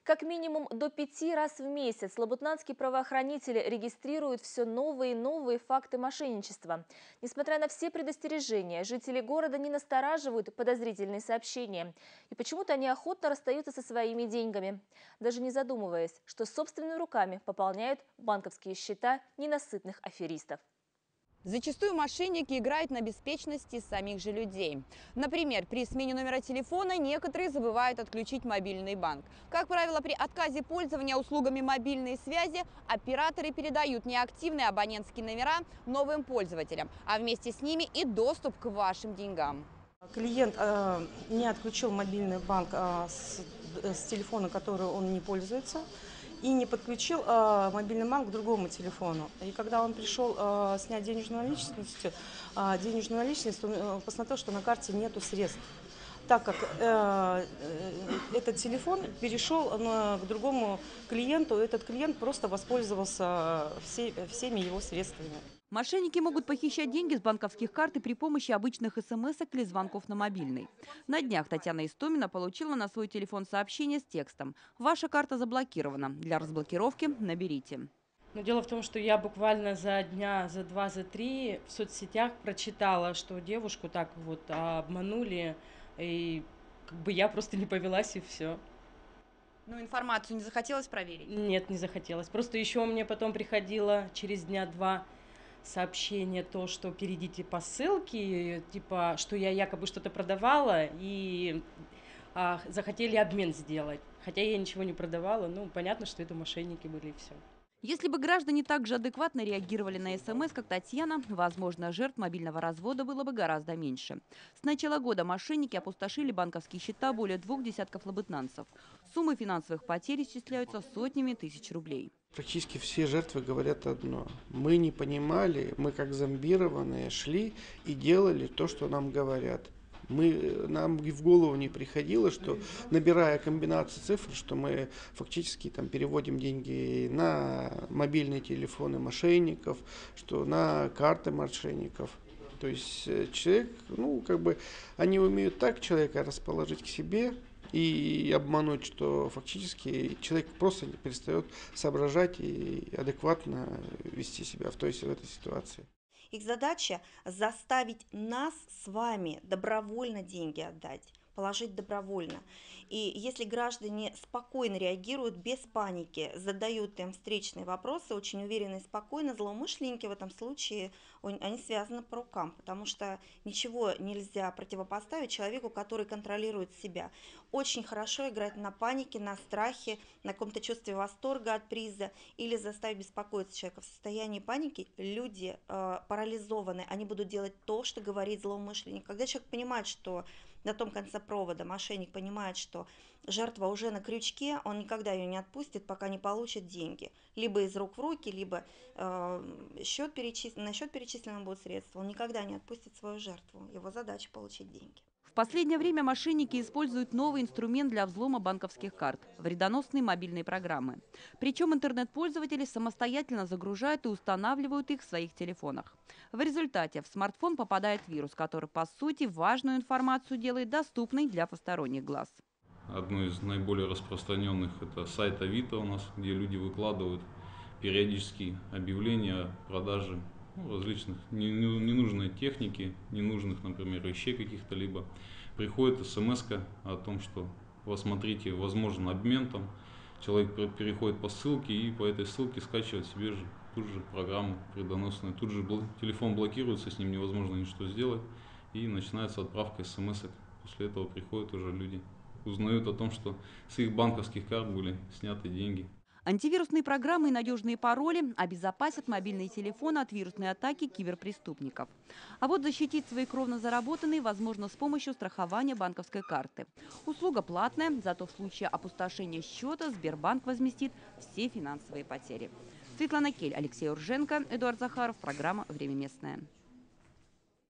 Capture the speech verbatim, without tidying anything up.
Как минимум до пяти раз в месяц лабытнанские правоохранители регистрируют все новые и новые факты мошенничества. Несмотря на все предостережения, жители города не настораживают подозрительные сообщения. И почему-то они охотно расстаются со своими деньгами, даже не задумываясь, что собственными руками пополняют банковские счета ненасытных аферистов. Зачастую мошенники играют на беспечности самих же людей. Например, при смене номера телефона некоторые забывают отключить мобильный банк. Как правило, при отказе пользования услугами мобильной связи операторы передают неактивные абонентские номера новым пользователям, а вместе с ними и доступ к вашим деньгам. Клиент э, не отключил мобильный банк э, с, с телефона, который он не пользуется, и не подключил э, мобильный банк к другому телефону. И когда он пришел э, снять денежную наличность, э, денежную наличность, он э, посмотрел, что на карте нету средств, так как э, этот телефон перешел на, к другому клиенту, этот клиент просто воспользовался все, всеми его средствами. Мошенники могут похищать деньги с банковских карт и при помощи обычных смс-ок или звонков на мобильный. На днях Татьяна Истомина получила на свой телефон сообщение с текстом: «Ваша карта заблокирована. Для разблокировки наберите». Но дело в том, что я буквально за дня, за два, за три в соцсетях прочитала, что девушку так вот обманули, и как бы я просто не повелась, и все. Ну, информацию не захотелось проверить? Нет, не захотелось. Просто еще мне потом приходило через дня два сообщение, то, что перейдите по ссылке, типа, что я якобы что-то продавала, и а, захотели обмен сделать. Хотя я ничего не продавала, ну, понятно, что это мошенники были, и все. Если бы граждане так же адекватно реагировали на СМС, как Татьяна, возможно, жертв мобильного развода было бы гораздо меньше. С начала года мошенники опустошили банковские счета более двух десятков лабытнанцев. Суммы финансовых потерь исчисляются сотнями тысяч рублей. Практически все жертвы говорят одно: мы не понимали, мы как зомбированные шли и делали то, что нам говорят. Мы, нам в голову не приходило, что, набирая комбинацию цифр, что мы фактически там переводим деньги на мобильные телефоны мошенников, что на карты мошенников. То есть человек, ну, как бы, они умеют так человека расположить к себе и обмануть, что фактически человек просто перестает соображать и адекватно вести себя в той в этой ситуации. Их задача заставить нас с вами добровольно деньги отдать, положить добровольно. И если граждане спокойно реагируют, без паники, задают им встречные вопросы, очень уверенно и спокойно, злоумышленники в этом случае, они связаны по рукам, потому что ничего нельзя противопоставить человеку, который контролирует себя. Очень хорошо играть на панике, на страхе, на каком-то чувстве восторга от приза или заставить беспокоиться человека. В состоянии паники люди э, парализованы, они будут делать то, что говорит злоумышленник. Когда человек понимает, что на том конце провода мошенник понимает, что жертва уже на крючке, он никогда ее не отпустит, пока не получит деньги. Либо из рук в руки, либо э, счет перечислен, на счет перечислены будут средства. Он никогда не отпустит свою жертву. Его задача получить деньги. В последнее время мошенники используют новый инструмент для взлома банковских карт – вредоносные мобильные программы. Причем интернет-пользователи самостоятельно загружают и устанавливают их в своих телефонах. В результате в смартфон попадает вирус, который, по сути, важную информацию делает доступной для посторонних глаз. Одно из наиболее распространенных – это сайт Авито у нас, где люди выкладывают периодически объявления о продаже ну, различных ненужной техники, ненужных, например, вещей каких-то либо. Приходит смс-ка о том, что вот смотрите, возможен обмен там. Человек переходит по ссылке и по этой ссылке скачивает себе же тут же программу вредоносную. Тут же телефон блокируется, с ним невозможно ничего сделать. И начинается отправка смс-ок. После этого приходят уже люди, узнают о том, что с их банковских карт были сняты деньги. Антивирусные программы и надежные пароли обезопасят мобильные телефоны от вирусной атаки киберпреступников. А вот защитить свои кровно заработанные возможно с помощью страхования банковской карты. Услуга платная, зато в случае опустошения счета Сбербанк возместит все финансовые потери. Светлана Кель, Алексей Урженко, Эдуард Захаров. Программа «Время местное».